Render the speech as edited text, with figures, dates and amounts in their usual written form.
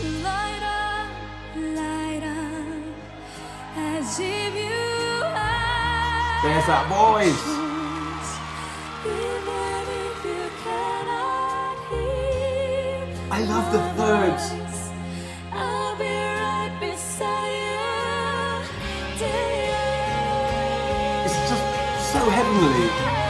light up, as if you are. There's that voice. Even if you cannot hear I love the thirds. I'll be right beside you, dear. It's just so heavenly.